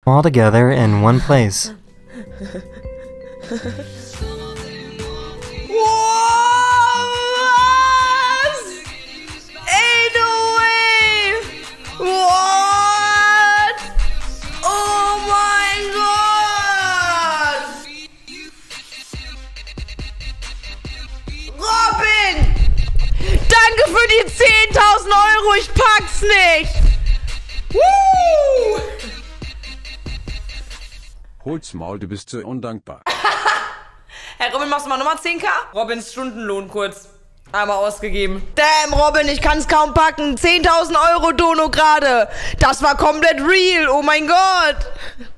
all together in one place. Was? Ey, no way! What? Oh mein Gott! Robin! Danke für die 10.000 Euro, ich pack's nicht! Woo! Holt's Maul, du bist so undankbar. Hey Robin, machst du mal nochmal 10.000? Robins Stundenlohn kurz. Einmal ausgegeben. Damn, Robin, ich kann's kaum packen. 10.000 Euro Dono gerade. Das war komplett real. Oh mein Gott.